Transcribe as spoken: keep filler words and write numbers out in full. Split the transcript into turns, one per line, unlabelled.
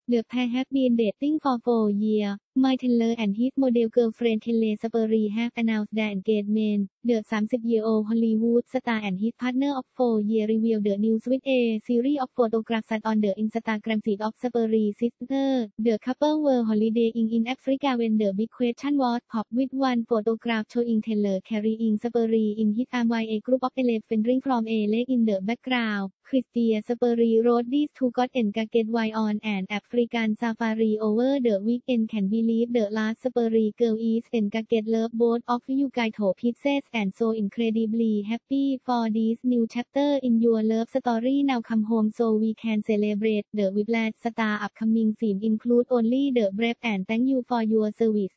The pair have been dating for four years. Mike Taylor and his model girlfriend Keleigh Sperry have announced their engagement. The thirty-year-old Hollywood star and his partner of four years revealed the news with a series of photographs on the Instagram feed of Sperry's sister. The couple were holidaying in Africa when the big question was popped with one photograph showing Taylor carrying Sperry in his arms while a group of elephants drink from a lake in the background. Christian Sperry wrote these two got engaged while on an African safari over the weekend. Can believe the last Sperry girl is engaged. Love both of you guys, hope pieces and so incredibly happy for this new chapter in your love story. Now come home so we can celebrate. The Whiplash star upcoming film include Only the Brave and Thank You for Your Service.